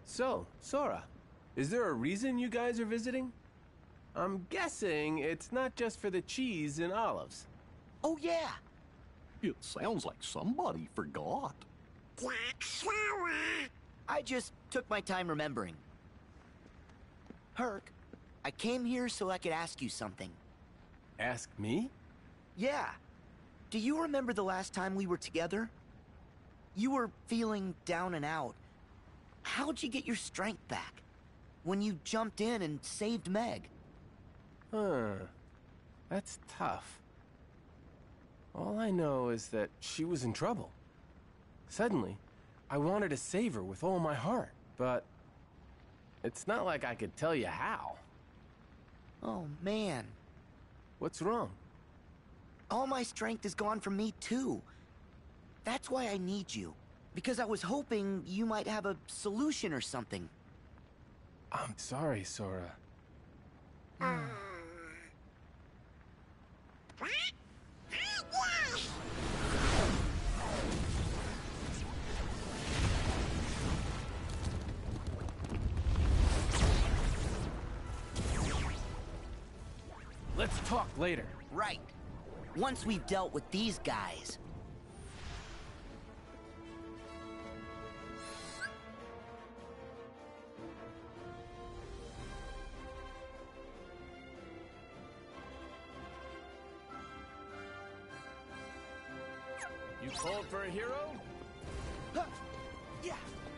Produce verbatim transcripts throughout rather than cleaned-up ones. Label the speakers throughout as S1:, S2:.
S1: So, Sora, is there a reason you guys are visiting? I'm guessing it's not just for the cheese and olives.
S2: Oh, yeah.
S3: It sounds like somebody forgot.
S2: I just took my time remembering. Herc, I came here so I could ask you something.
S1: Ask me?
S2: Yeah. Do you remember the last time we were together? You were feeling down and out. How'd you get your strength back? When you jumped in and saved Meg?
S1: Huh. That's tough. All I know is that she was in trouble. Suddenly, I wanted to save her with all my heart, but it's not like I could tell you how.
S2: Oh, man.
S1: What's wrong?
S2: All my strength is gone from me, too. That's why I need you. Because I was hoping you might have a solution or something.
S1: I'm sorry, Sora. Let's talk later.
S2: Right. Once we've dealt with these guys.
S1: You called for a hero?
S2: Huh. Yeah.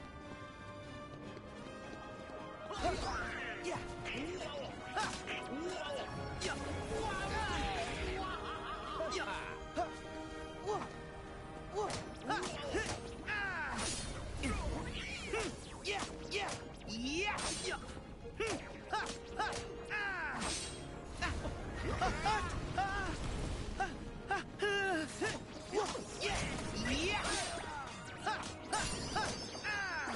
S2: Huh. Yeah. Huh. Yeah. Yeah. Huh. Whoa. Whoa. Ah. Ah. Yeah. Yeah. Yeah. Yeah. Ha. Ha. Ah. Ah. Ah. Ah. Ah. Whoa. Yeah. Yeah. Ha. Ha. Ha. Ah.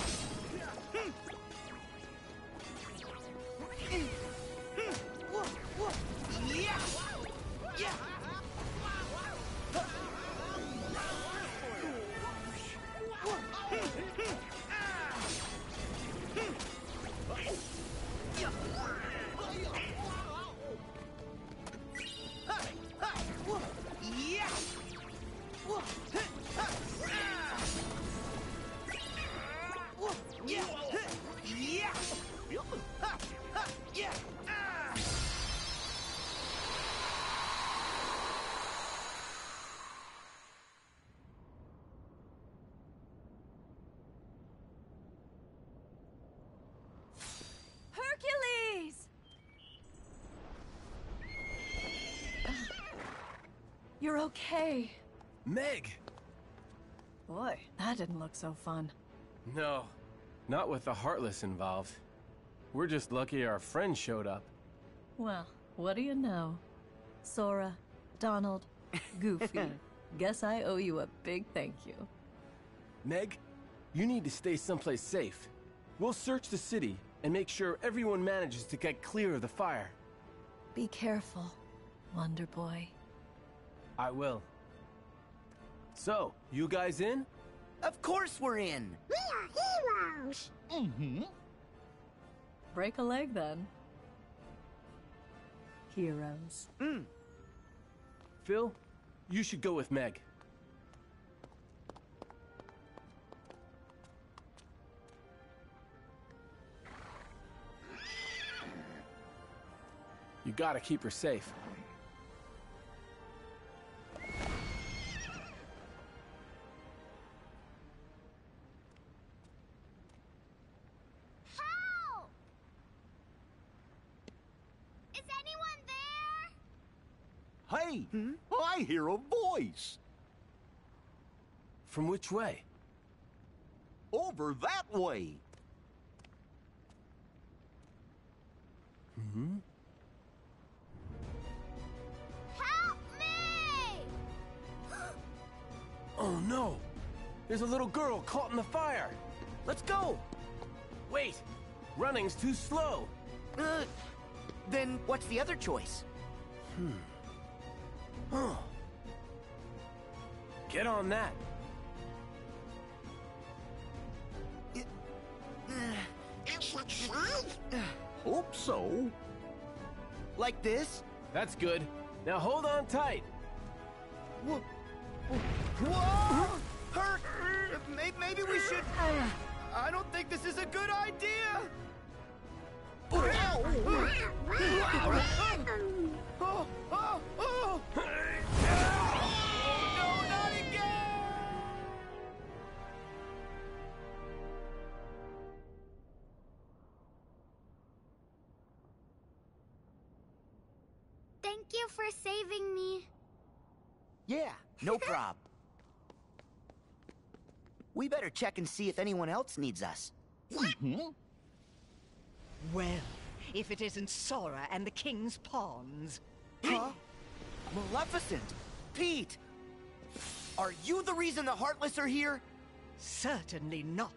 S2: Whoa. Whoa. Yeah. Yeah.
S4: Hercules! You're okay.
S1: Meg!
S4: Boy, that didn't look so fun.
S1: No, not with the Heartless involved. We're just lucky our friend showed up.
S4: Well, what do you know? Sora, Donald, Goofy. Guess I owe you a big thank you.
S1: Meg, you need to stay someplace safe. We'll search the city and make sure everyone manages to get clear of the fire.
S4: Be careful, Wonder Boy.
S1: I will. So, you guys in?
S2: Of course we're in.
S5: We are heroes.
S3: Mm-hmm.
S4: Break a leg, then. Heroes.
S2: Mm.
S1: Phil, you should go with Meg. You gotta keep her safe.
S5: Help! Is anyone there?
S3: Hey, I hear a voice.
S1: From which way?
S3: Over that way.
S1: Hmm?
S5: Help me!
S1: Oh no! There's a little girl caught in the fire!
S2: Let's go.
S1: Wait! Running's too slow!
S2: Uh, then what's the other choice?
S1: Hmm. Huh. Get on that.
S2: Uh,
S3: hope so.
S2: Like this?
S1: That's good. Now hold on tight.
S2: Whoa! Whoa! Hurt! Maybe, maybe we should... I don't think this is a good idea! Oh, oh, oh, oh. Oh, no, not again!
S5: Thank you for saving me.
S2: Yeah, no prob. We better check and see if anyone else needs us.
S6: Well, if it isn't Sora and the King's Pawns.
S2: Huh? Maleficent! Pete! Are you the reason the Heartless are here?
S6: Certainly not.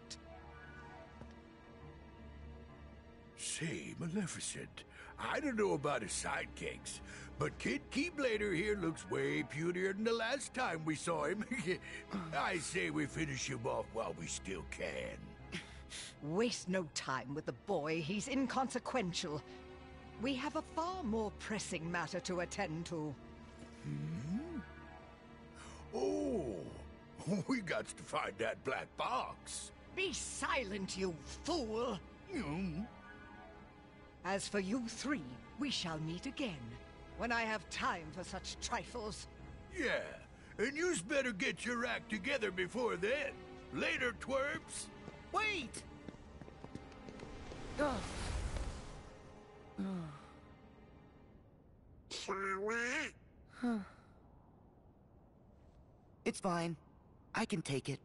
S7: Say, Maleficent, I don't know about his sidekicks, but Kid Keyblader here looks way putier than the last time we saw him. I say we finish him off while we still can.
S6: Waste no time with the boy. He's inconsequential. We have a far more pressing matter to attend to.
S7: Hmm? Oh, we got to find that black box.
S6: Be silent, you fool!
S7: Hmm?
S6: As for you three, we shall meet again, when I have time for such trifles.
S7: Yeah, and you's better get your act together before then. Later, twerps.
S2: Wait! Ugh. Huh. It's fine. I can take it.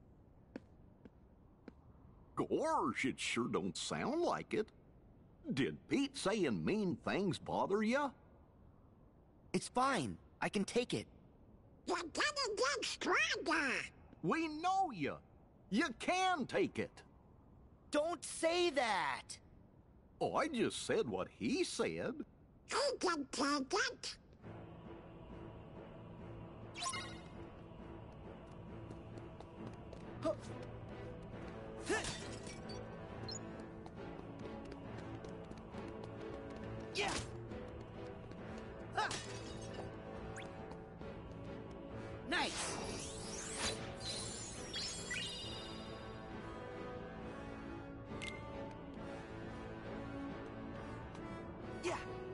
S3: Gosh, it sure don't sound like it. Did Pete saying mean things bother ya?
S2: It's fine. I can take it.
S5: You're gonna get stronger.
S3: We know ya. You can take it.
S2: Don't say that!
S3: Oh, I just said what he said.
S5: I can take it.
S2: Yeah! Ah. Nice! Yeah!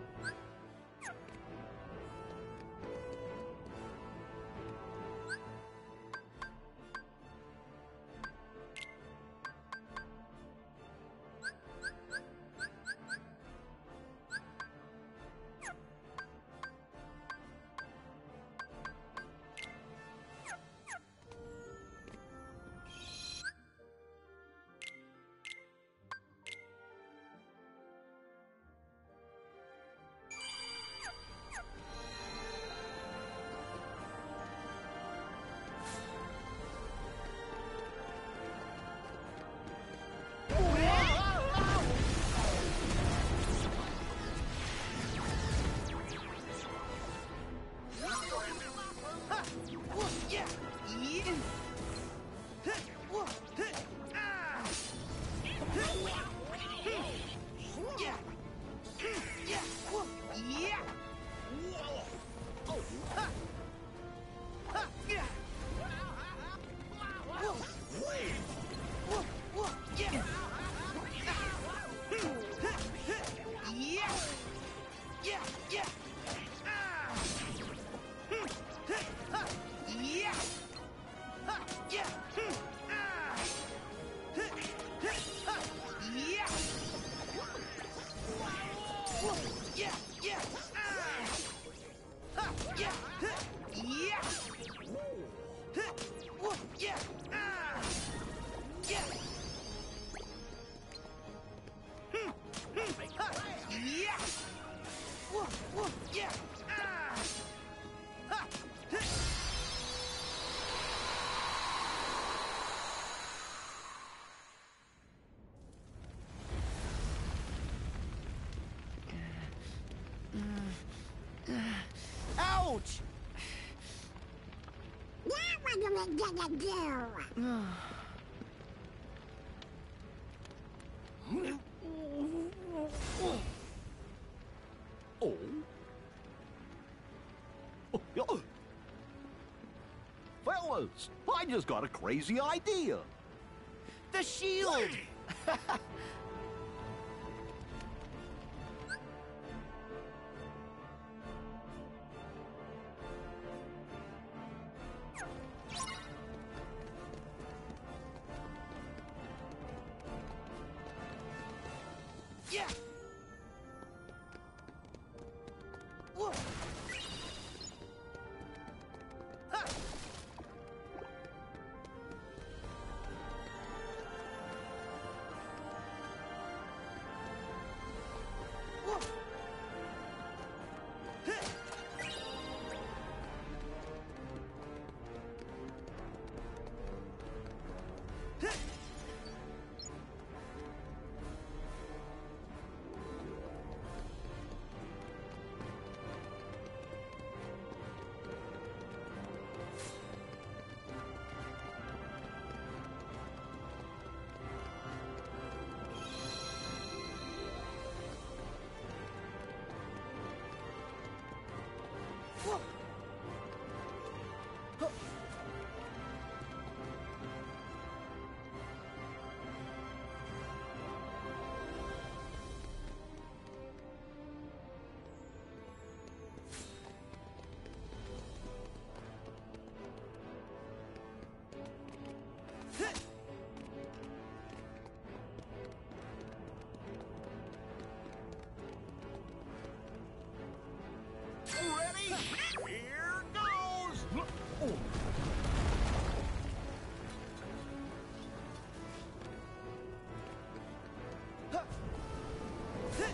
S2: Ouch!
S5: Now what are we gonna do?
S3: chance. I just got a crazy idea.
S2: The shield! Yeah! Whoa! Ha! Whoa! Heh! Heh! Whoa! Huh. Heh.
S3: Ready? Here goes! Oh.
S2: Huh. Heh.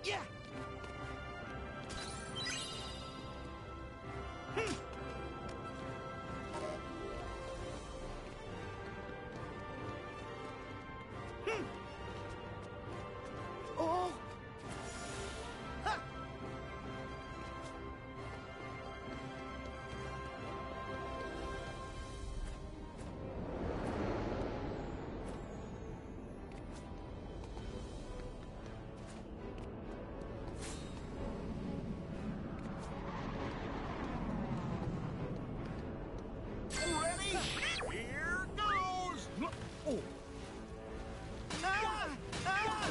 S2: Yeah. Oh. Ha.
S3: Ready? Here goes! Oh.
S2: Ah! Ah!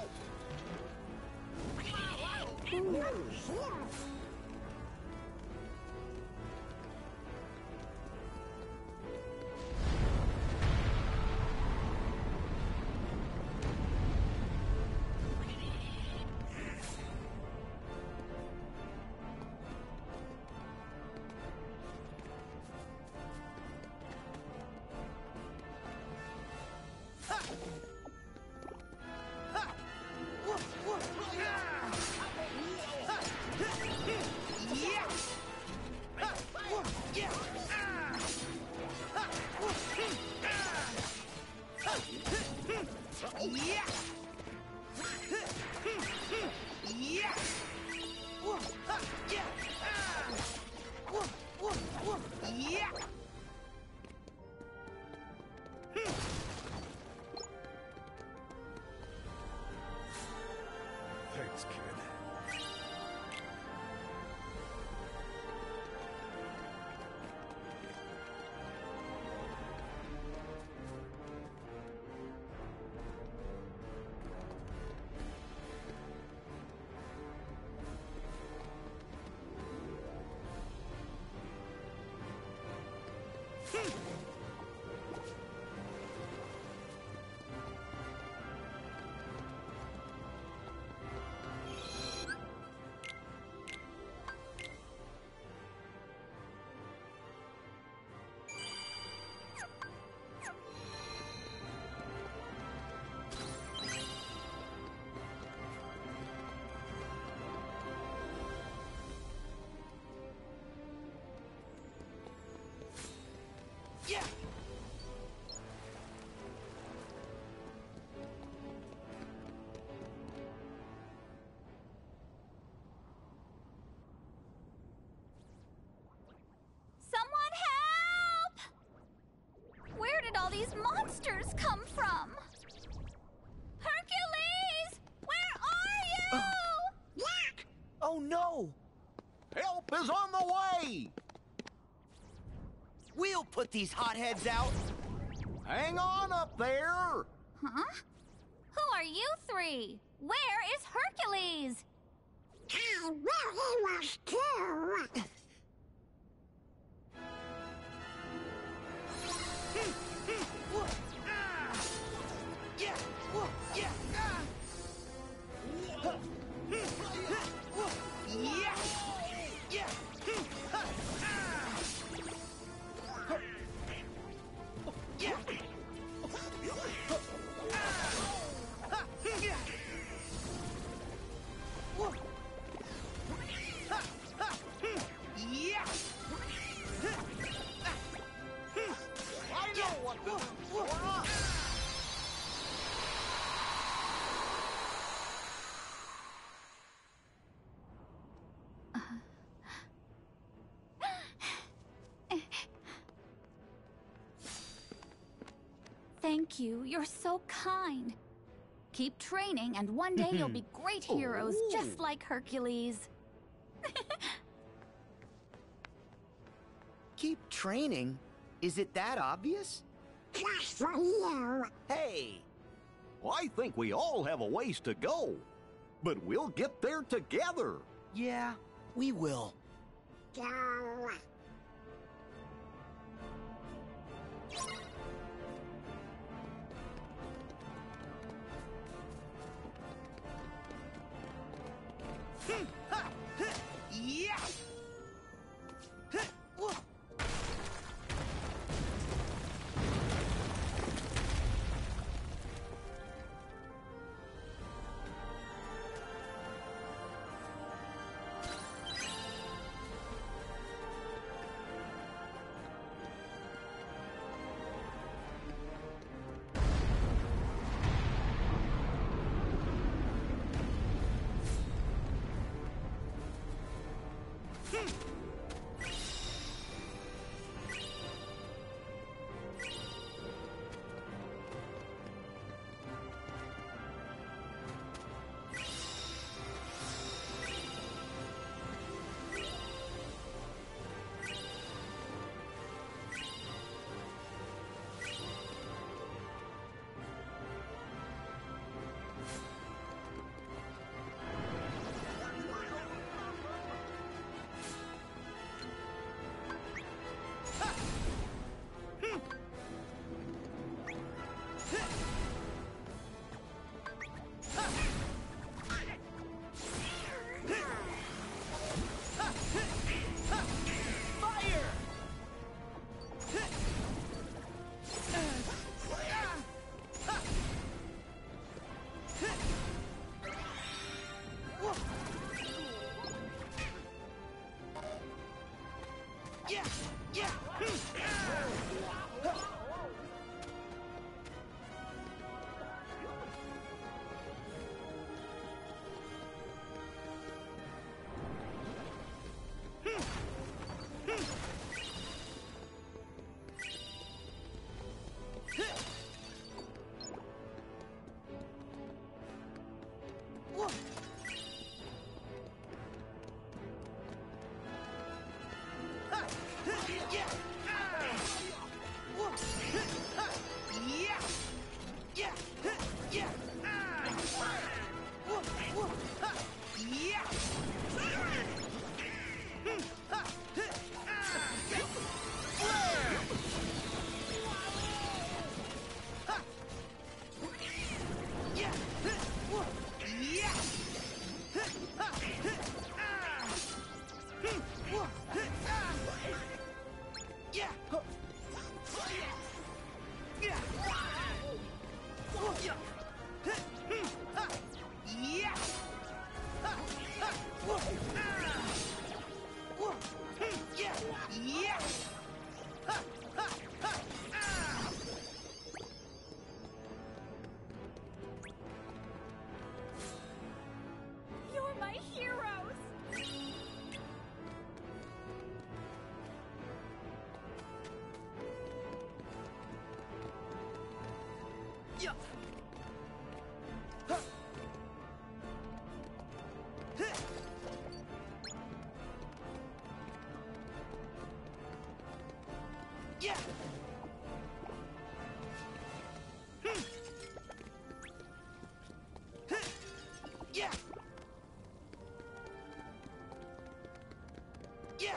S7: Thanks, kid.
S2: Yeah.
S5: Someone help! Where did all these monsters come from? Hercules! Where are you?
S2: Yak! Oh no!
S3: Help is on the way!
S2: We'll put these hotheads out.
S3: Hang on up there!
S5: Huh? Who are you three? Where is Hercules? I will he was too.
S2: Yeah. Yeah. Yeah. Yeah. Yeah. Yeah.
S3: I know what to do, Sora!
S5: Thank you. You're so kind. Keep training, and one day you'll be great heroes, just like Hercules.
S2: Keep training? Is it that obvious?
S5: Just for you.
S2: Hey!
S3: I think we all have a ways to go, but we'll get there together.
S2: Yeah, we will.
S5: Go.
S2: Yeah! Yeah! Yeah!
S5: You're my heroes!
S2: Yeah! Yeah! Yeah! Yeah!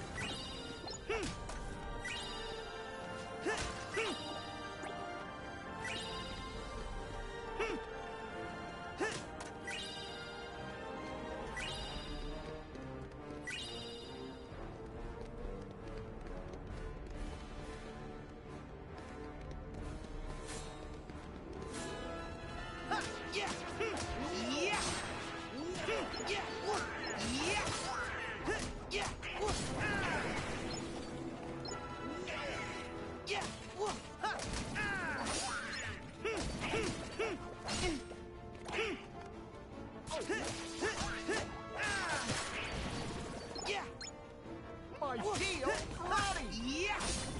S2: Yeah! Yeah! Yeah! Yeah! Yeah! Yeah!
S3: My shield ready!
S2: Yeah!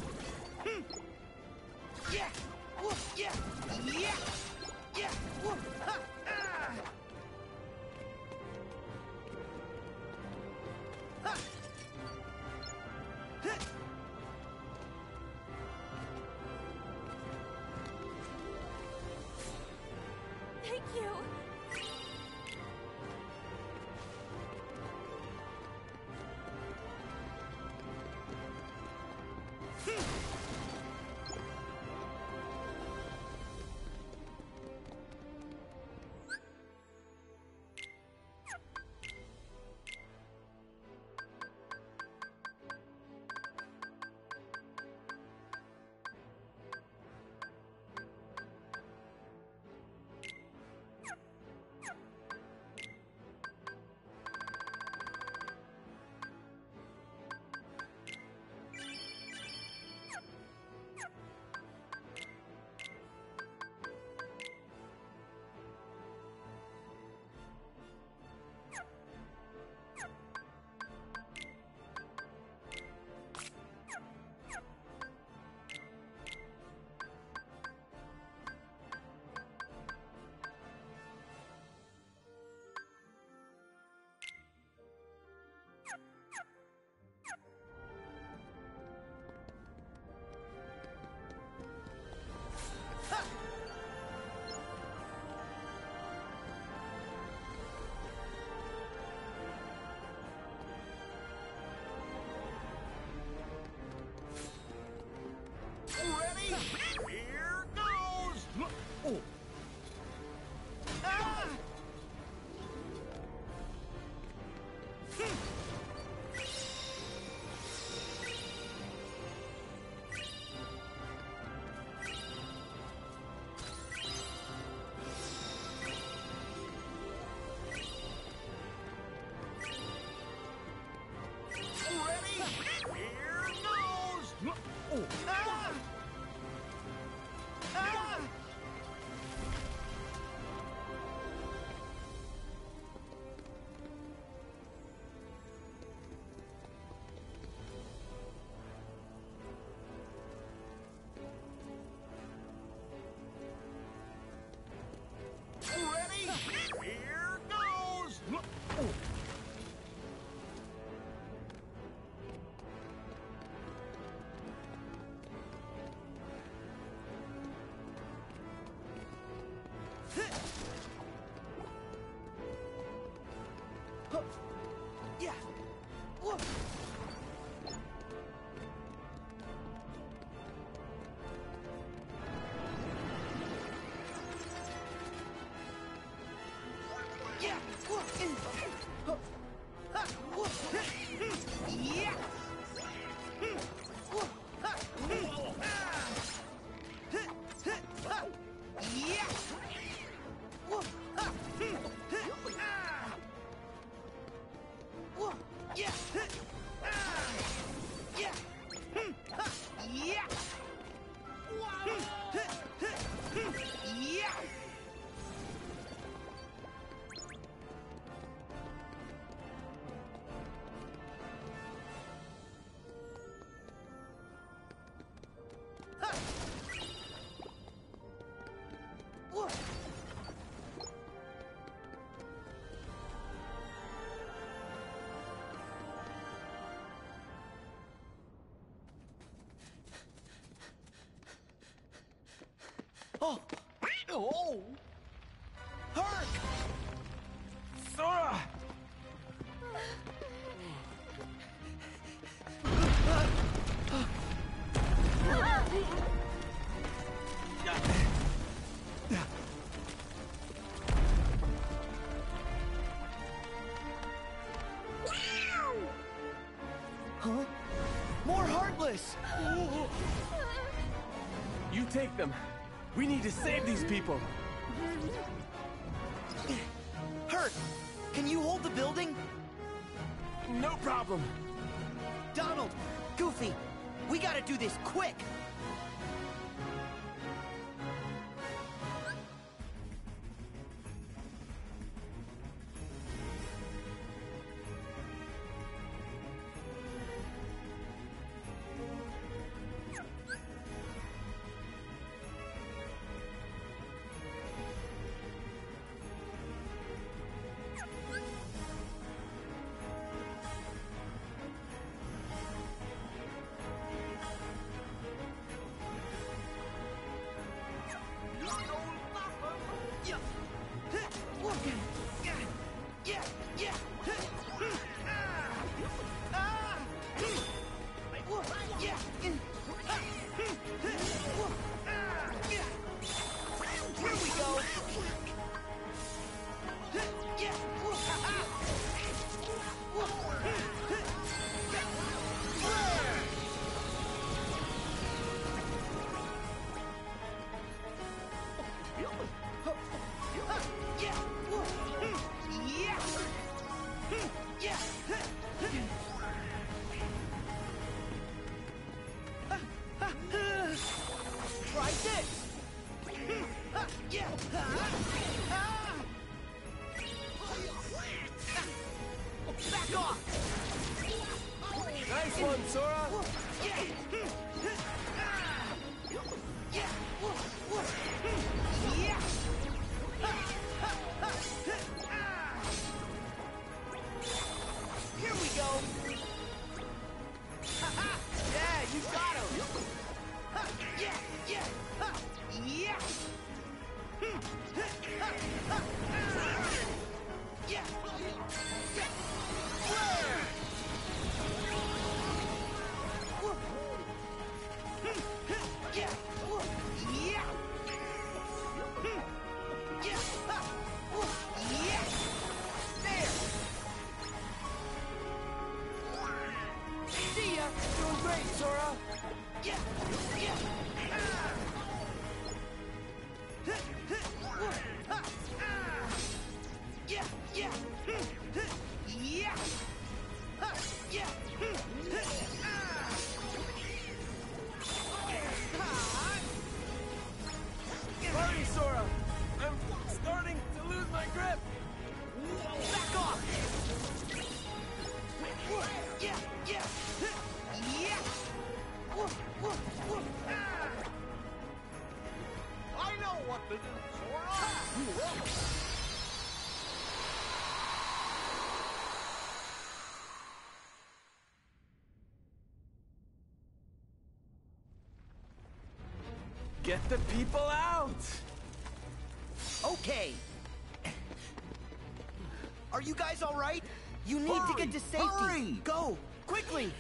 S2: Yeah! Yeah! Yeah! Yeah!
S5: Thank you!
S2: Yeah. Whoa. Yeah. Whoa. Huh. Ha. Whoa. Yeah. Whoa. Ha. Ah. Ha. Yeah. Whoa. Ha. Ah. Whoa. Yeah. Ah. Yeah. Ha. Yeah. Yeah. Ha. Whoa. Oh! Oh! Herc!
S1: Sora!
S2: Huh? More Heartless!
S1: You take them. We need to save these people.
S2: Herc, can you hold the building?
S1: No problem.
S2: Donald, Goofy, we gotta do this quick! Yeah. Yeah. Yeah. Yeah. Ah. Ah. Yeah. Ah. Yeah. Here we go. Yeah. Try this! Yeah! Back off!
S1: Nice one, Sora!
S2: Yeah! Yeah! Yeah! Here we go! Yeah, you got him! Yeah! Yeah! Yeah! Yeah!
S1: Doing great, Sora!
S2: Yeah! Yeah! Ah! Yeah! Yeah! Yeah! Yeah!
S1: Hurry, Sora! I'm starting to lose my grip!
S2: Back off! Yeah! Yeah! Yeah!
S3: I know what to do, Sora!
S1: Get the people out!
S2: Okay. Are you guys all right? You need to
S3: Hurry,
S2: get to safety.
S3: hurry!
S2: Go, quickly.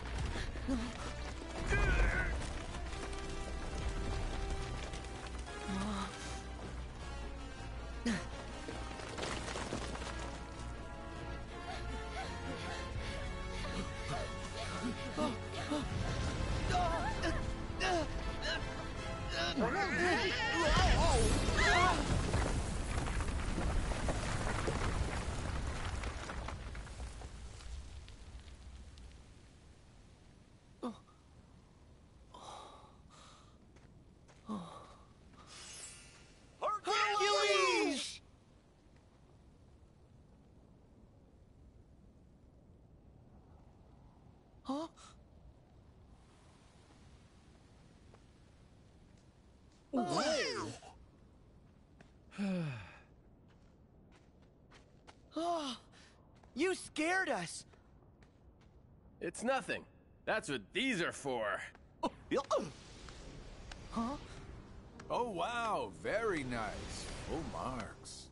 S2: Hercules! Huh? Oh, you scared us.
S1: It's nothing. That's what these are for.
S2: Huh?
S8: Oh, wow. Very nice. Full marks.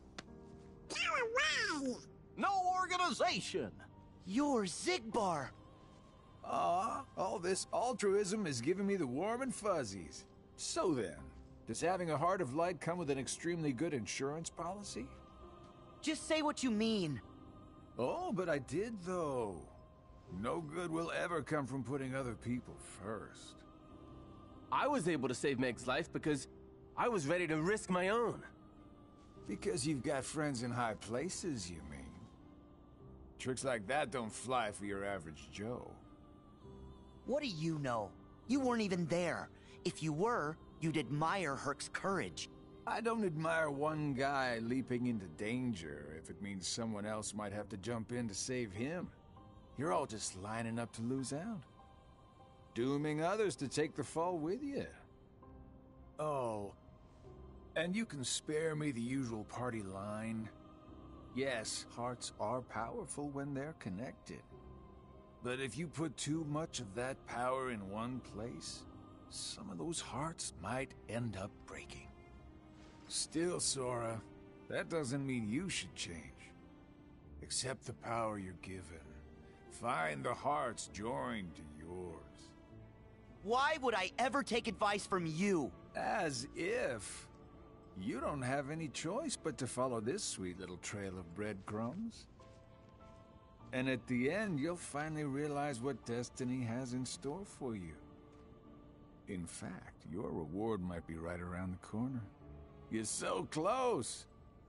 S3: No organization!
S2: You're Zigbar.
S8: Aw, all this altruism is giving me the warm and fuzzies. So then, does having a heart of light come with an extremely good insurance policy?
S2: Just say what you mean.
S8: Oh, but I did, though. No good will ever come from putting other people first.
S1: I was able to save Meg's life because I was ready to risk my own.
S8: Because you've got friends in high places, you mean? Tricks like that don't fly for your average Joe.
S2: What do you know? You weren't even there. If you were, you'd admire Herc's courage.
S8: I don't admire one guy leaping into danger if it means someone else might have to jump in to save him. You're all just lining up to lose out. Dooming others to take the fall with you. Oh, and you can spare me the usual party line. Yes, hearts are powerful when they're connected. But if you put too much of that power in one place, some of those hearts might end up breaking. Still, Sora, that doesn't mean you should change. Accept the power you're given. Find the hearts joined to yours.
S2: Why would I ever take advice from you?
S8: As if. You don't have any choice but to follow this sweet little trail of breadcrumbs. And at the end, you'll finally realize what destiny has in store for you. In fact, your reward might be right around the corner. You're so close!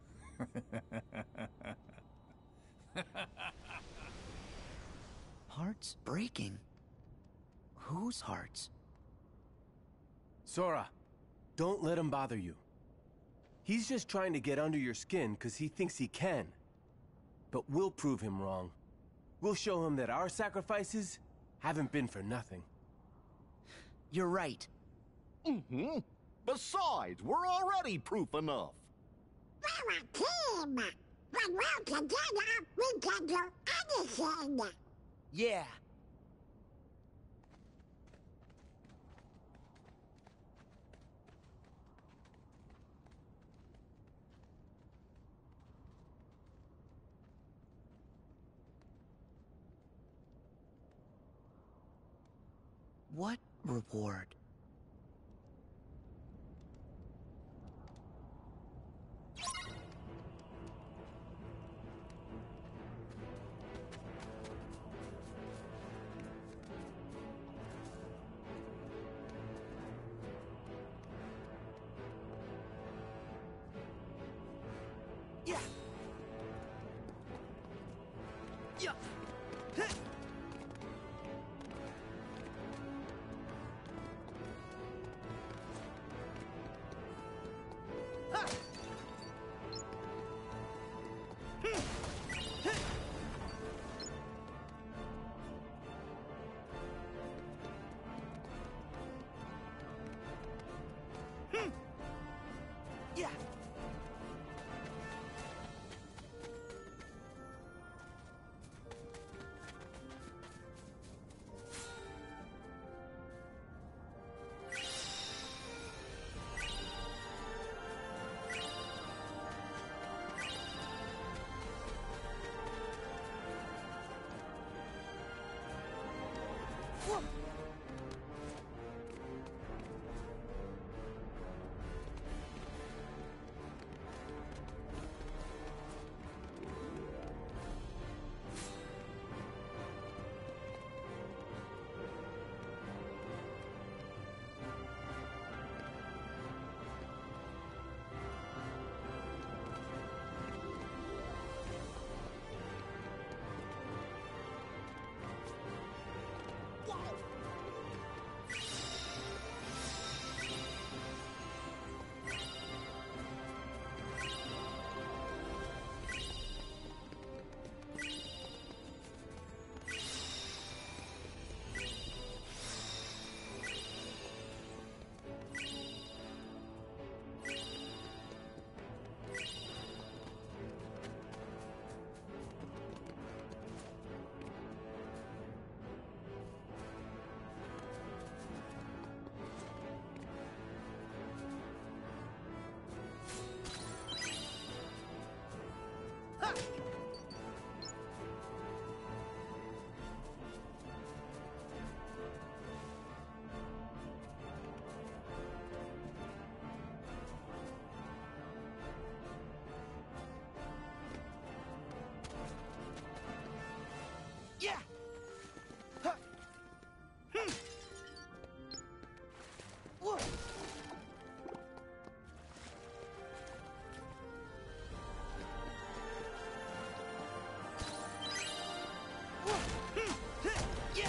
S2: Hearts breaking? Whose hearts?
S1: Sora, don't let him bother you. He's just trying to get under your skin because he thinks he can. But we'll prove him wrong. We'll show him that our sacrifices haven't been for nothing.
S2: You're right.
S3: Mm-hmm. Besides, we're already proof enough.
S9: We're a team. When we're together, we can do anything.
S2: Yeah. What reward? Yeah! Huh. Hmm. Whoa. Whoa. Hmm. Huh. Yeah!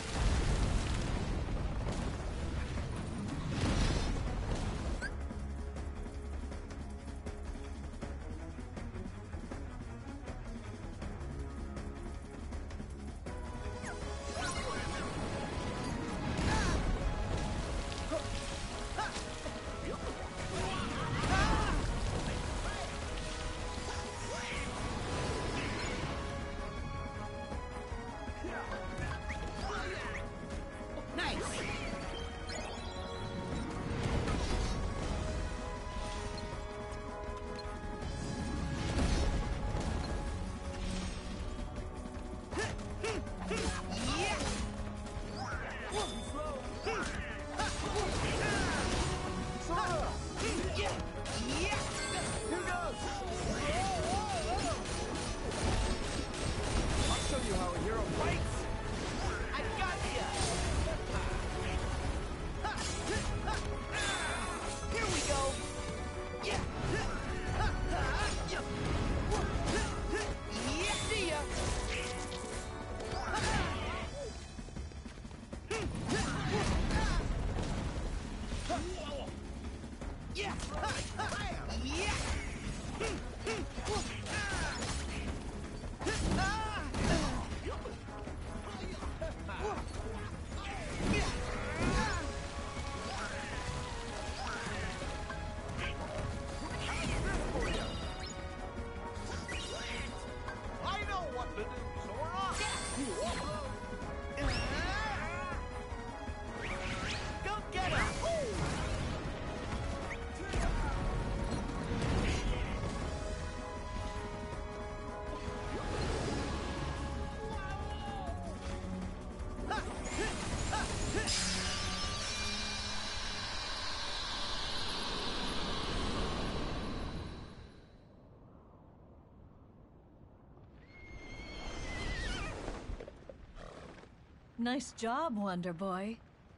S4: Nice job, Wonder Boy.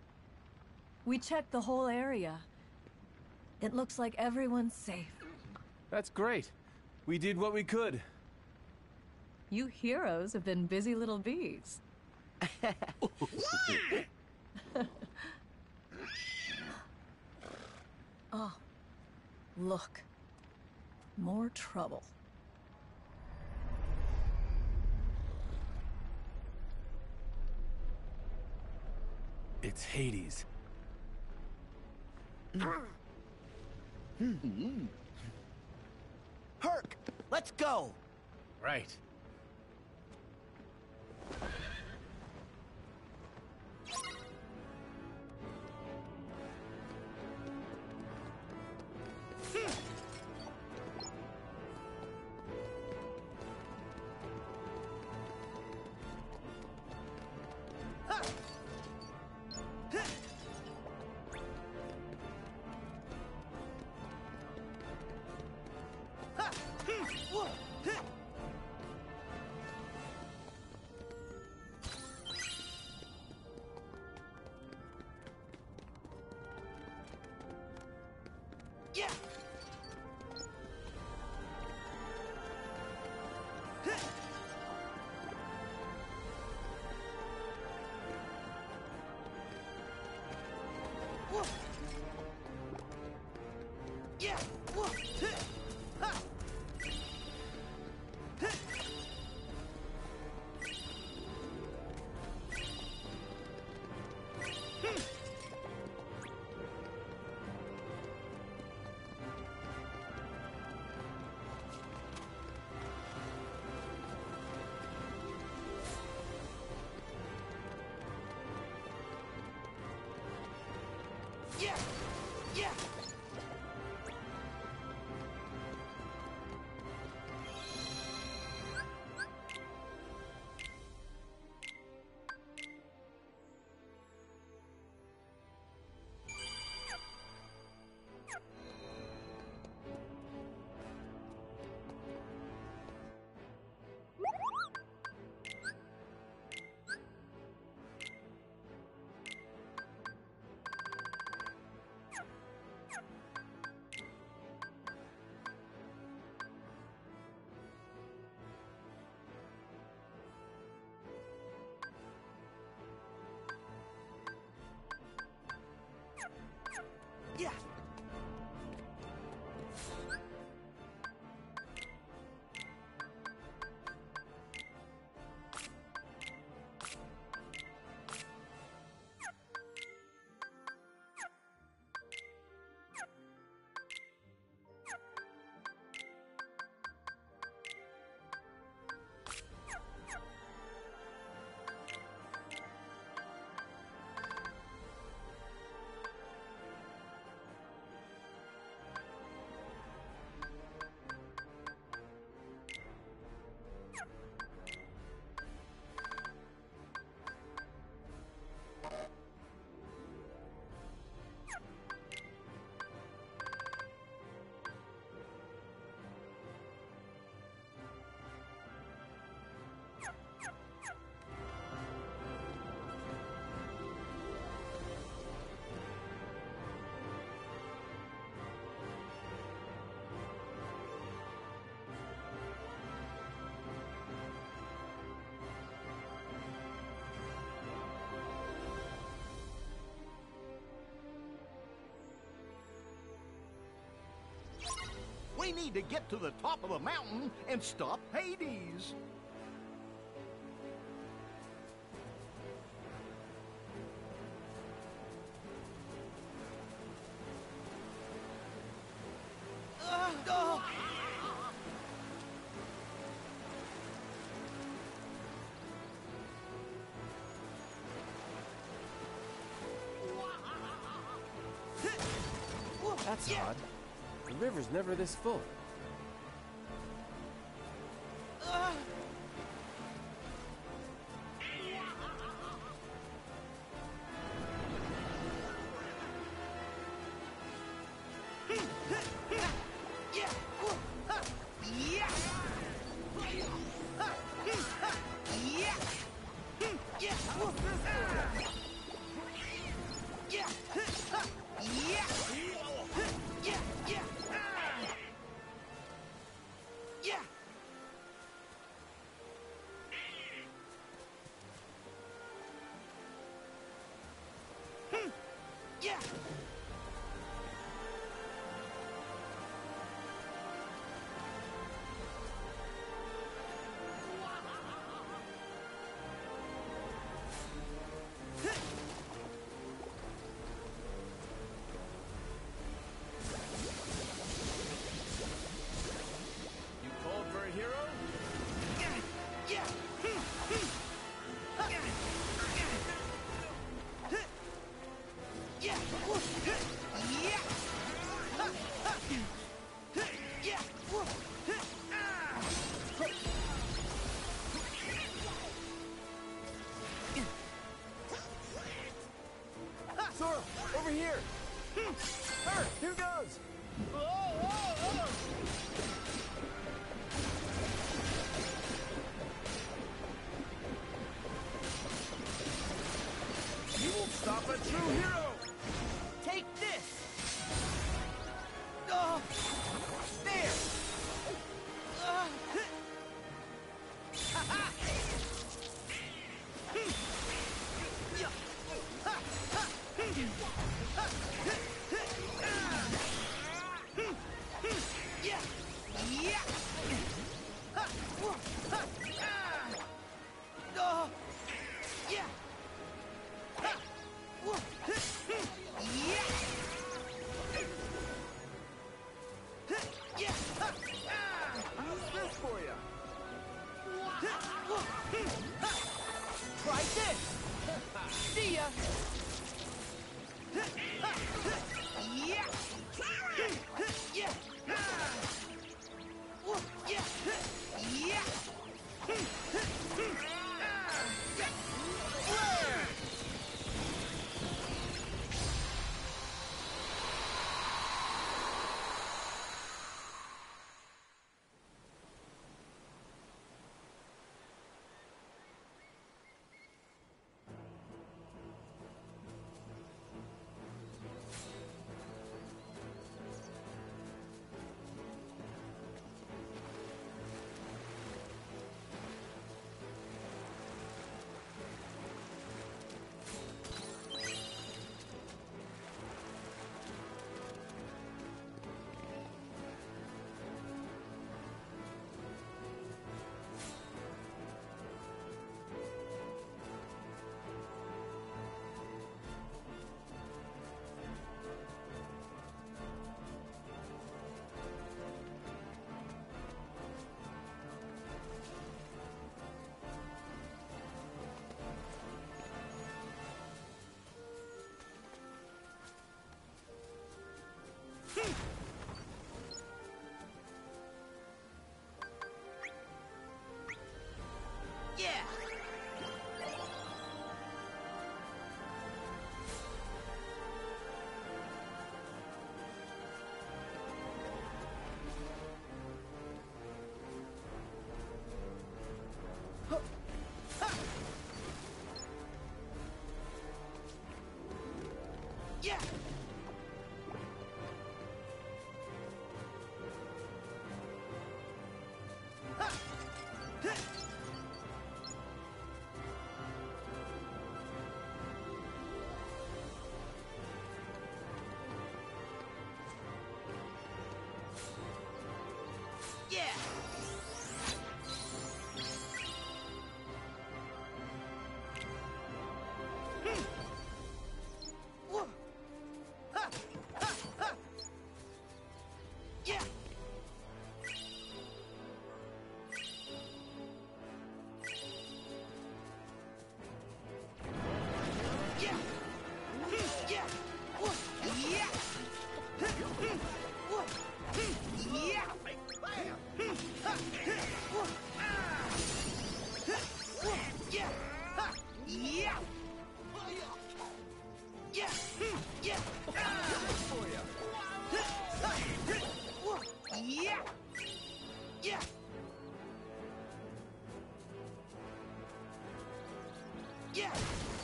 S4: We checked the whole area. It looks like everyone's safe.
S1: That's great. We did what we could.
S4: You heroes have been busy little bees. Oh, look. More trouble.
S1: It's Hades.
S2: Herc, let's go.
S1: Right.
S2: Yeah. Whoa. Yeah. Whoa. Ha. Yeah! Yeah! Yeah!
S3: We need to get to the top of the mountain and stop Hades.
S2: Uh, oh.
S1: That's
S2: Yeah.
S1: odd. The river's never this full.
S2: Uh. Yeah. Whoa. Ha. Yeah. Ha. Ha. Yeah. Yeah. Whoa. Ah. Yeah. Ha. Yeah. Yeah. Yeah. Ah.
S1: Hurt! Here goes! Oh, oh, oh. You won't stop a true hero!
S2: Take this! Oh, there! Uh, ha-ha! Yeah. Ha, ha. Ha, yeah. Yeah. Ha, whoa, ha, ah. Oh, yeah. Ha, whoa, yeah. Yeah. Ha, ah.
S1: How's this for you?
S2: Try this! See ya! Yeah! Yeah! Yeah! Yeah! Yeah! Yeah! Yeah! Hmm. Whoa. Ha. Ha. Ha. Yeah! Yeah! Hmm. Yeah! Whoa. Yeah! Hmm. Whoa. Hmm. Yeah! Hmm. Ha. Whoa. Ah. Whoa. Yeah! Ha. Yeah! Yeah! Hmm. Yeah! Ah.
S1: For you.
S2: Ha. Whoa. Yeah! Yeah! Yeah!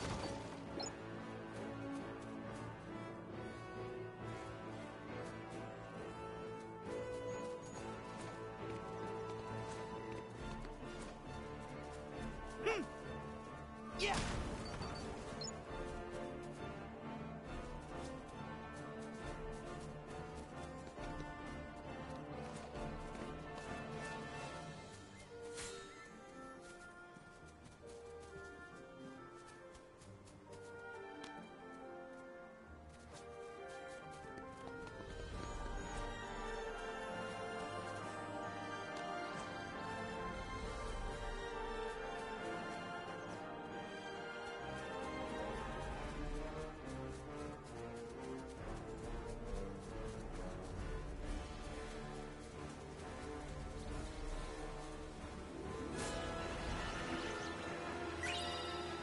S2: Hmm. Yeah!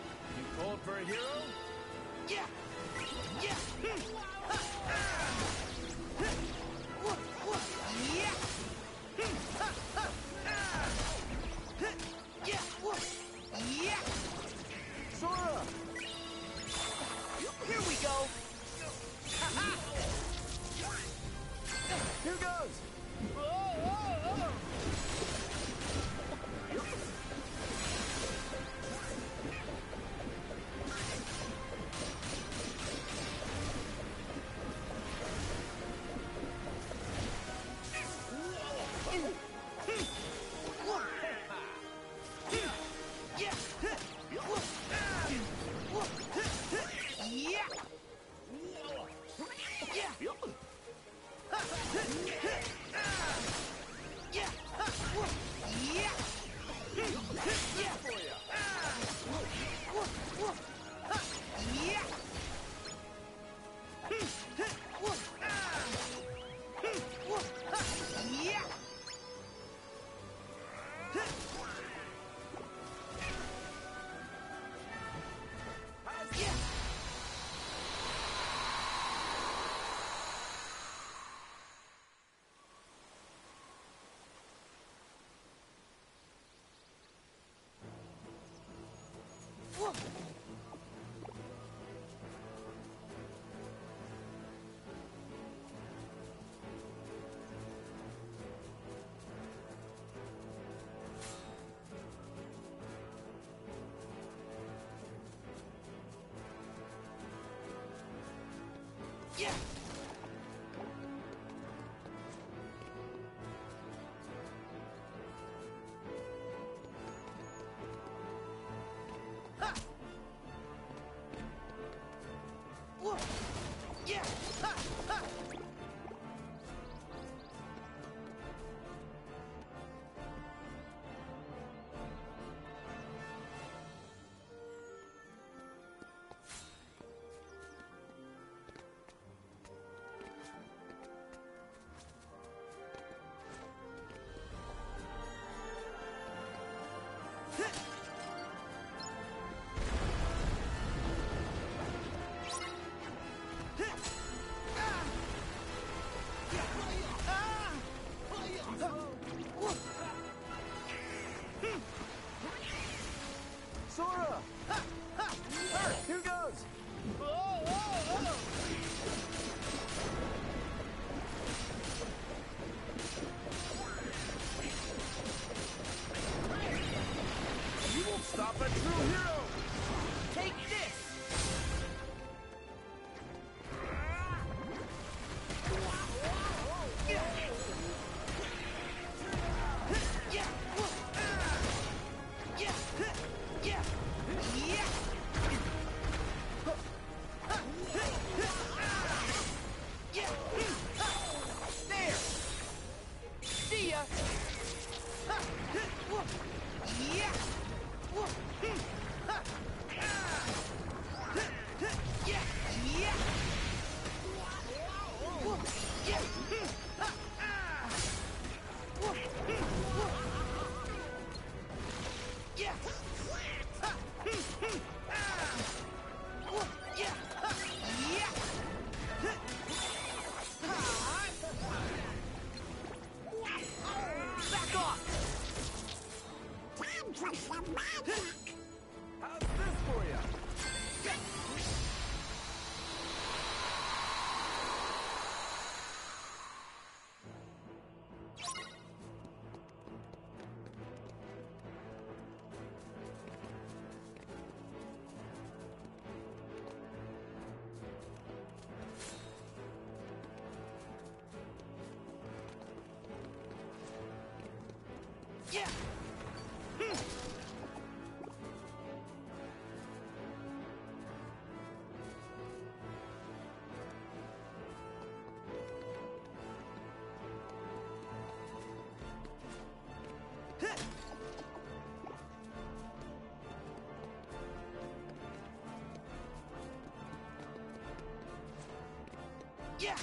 S1: Cold for a hero?
S2: Yeah! Yeah! Hmm. Ha. Ah. Yeah! Ha! Whoa! Yeah! Ha! Ha!
S8: Sora! Here goes! You won't stop a true hero!
S2: Take this! Back off!
S9: Time for some magic.
S8: How's this for you?
S2: Yeah! Yeah!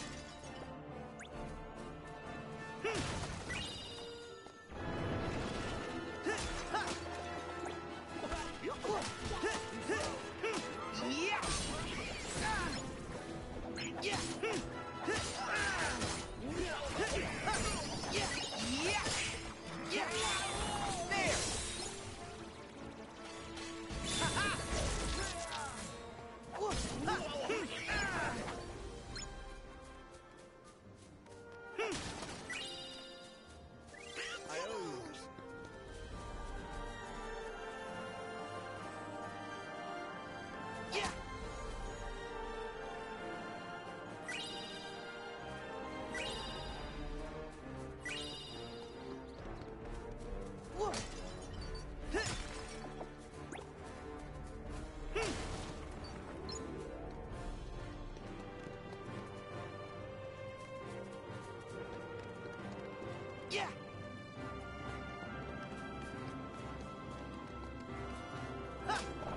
S2: Yeah! Ha!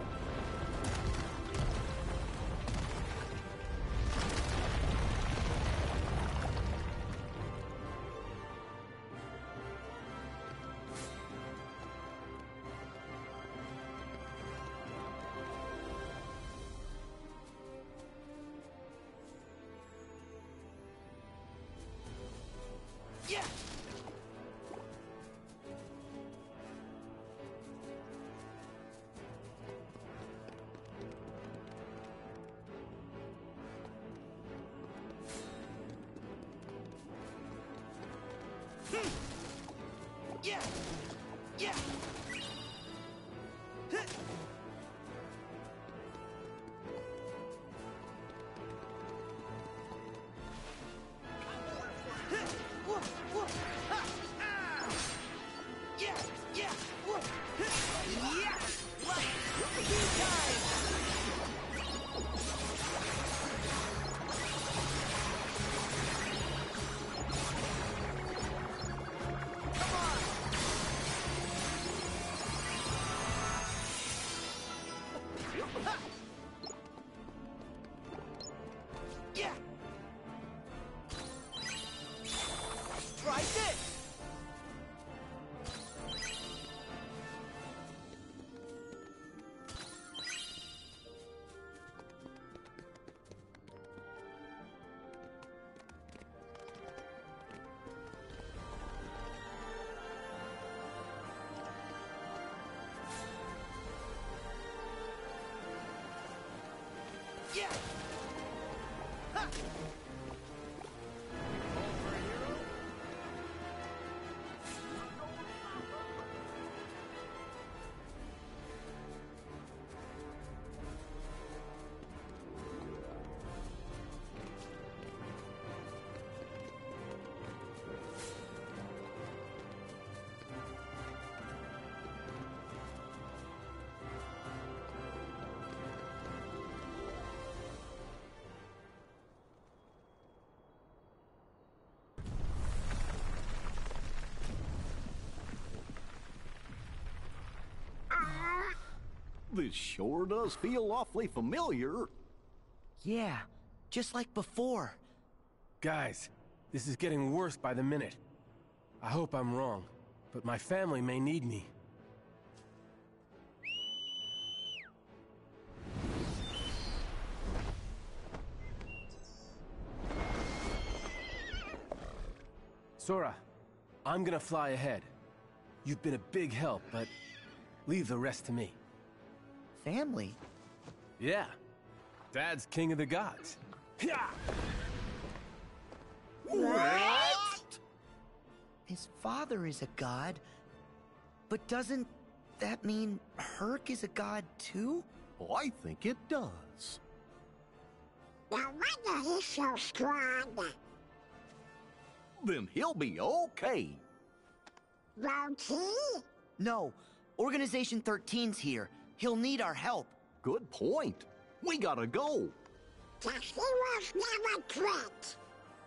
S2: Yeah! Hmm. Yeah! Yeah! Huh. Yeah! Try this! Yeah! Ha!
S3: This sure does feel awfully familiar.
S2: Yeah, just like before.
S1: Guys, this is getting worse by the minute. I hope I'm wrong, but my family may need me. Sora, I'm gonna fly ahead. You've been a big help, but leave the rest to me.
S2: Family?
S1: Yeah. Dad's king of the gods. Yeah.
S2: What? His father is a god, but doesn't that mean Herc is a god too?
S3: I think it does.
S9: No wonder he's so strong.
S3: Then he'll be okay.
S9: Won't he?
S2: No, Organization thirteen's here. He'll need our help.
S3: Good point. We gotta go.
S9: Just he was never quit.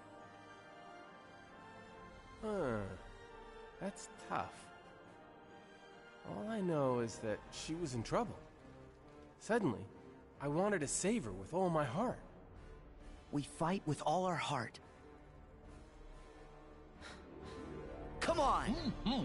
S1: Huh. That's tough. All I know is that she was in trouble. Suddenly, I wanted to save her with all my heart.
S2: We fight with all our heart. Come on!
S3: Mm-hmm.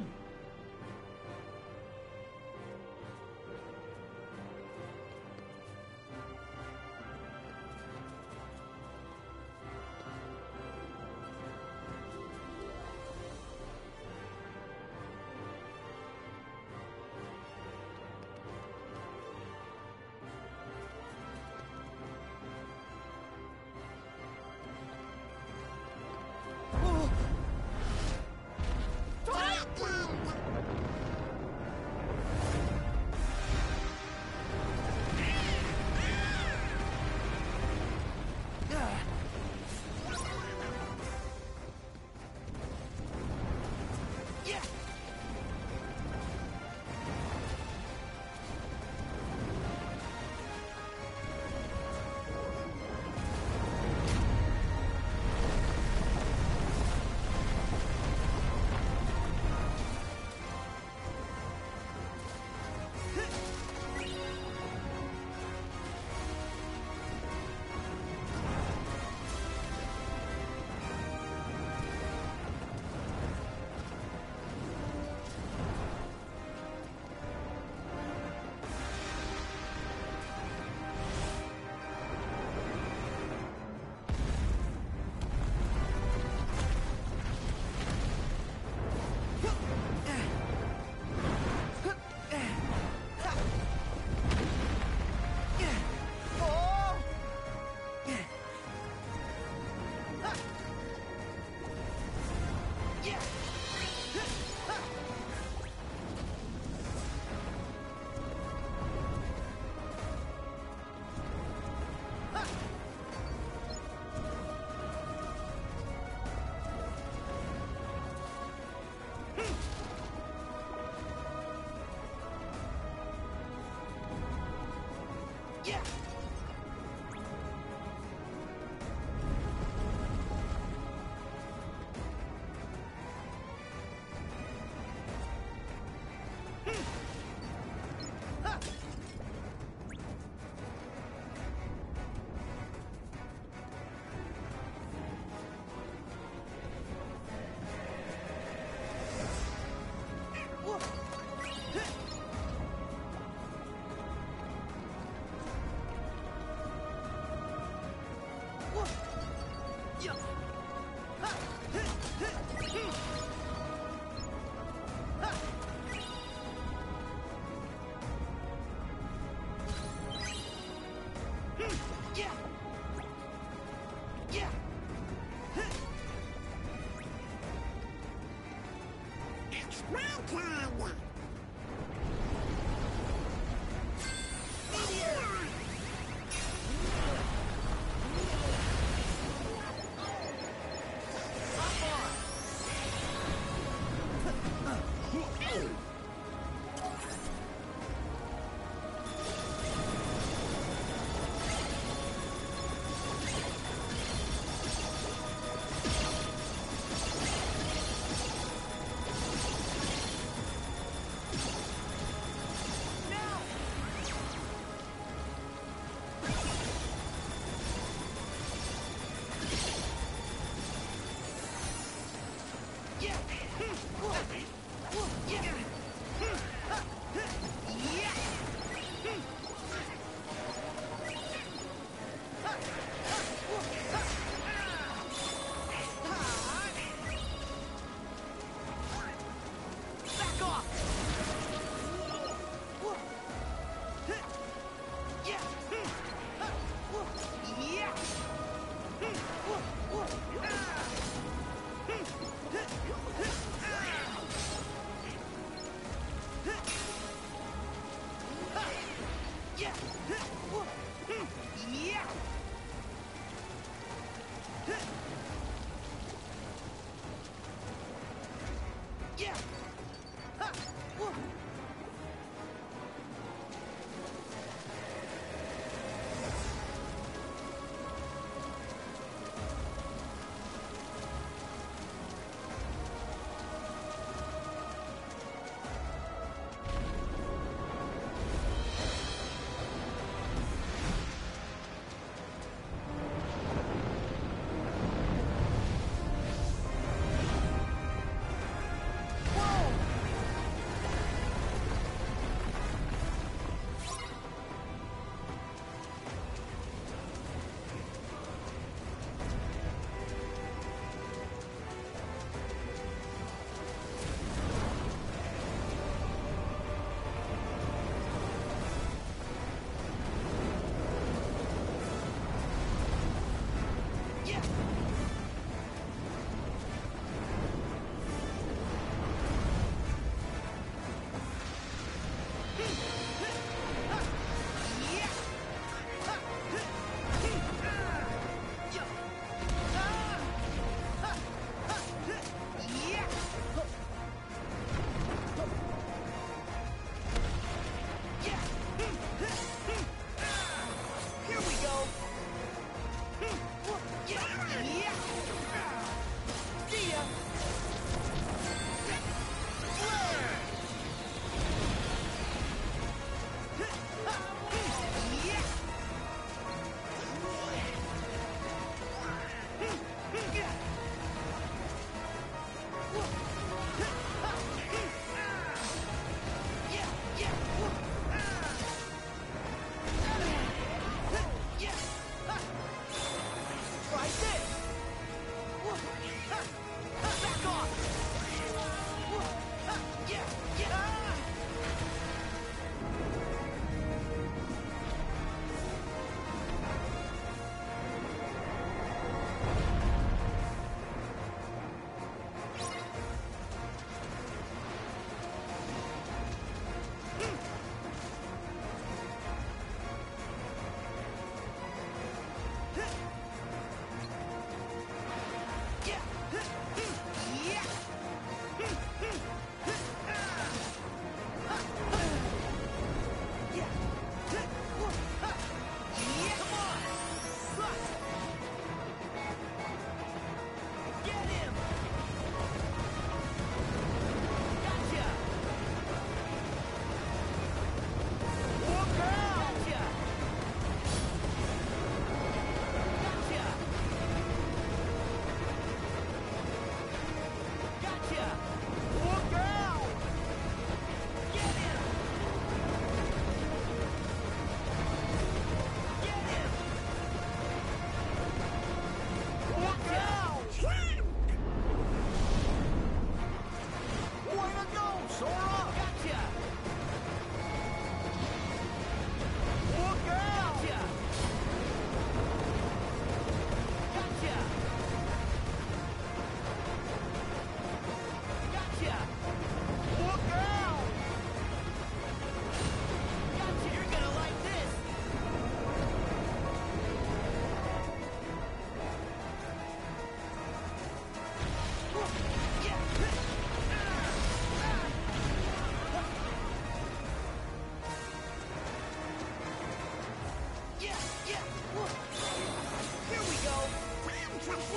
S9: Icon!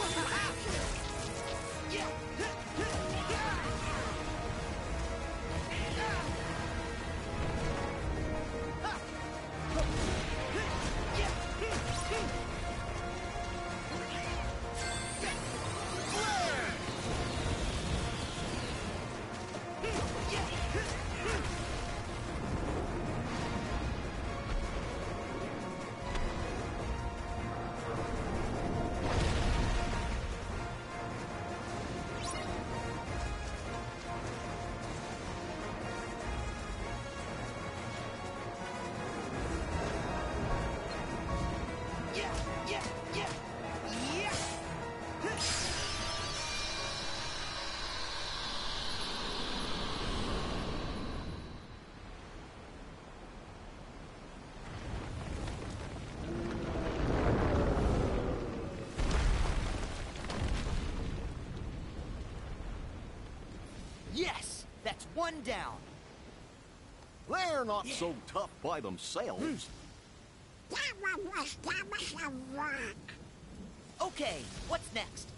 S2: Yes! That's one down.
S3: They're not so tough by themselves.
S9: That one was damn a rock.
S2: Okay, what's next?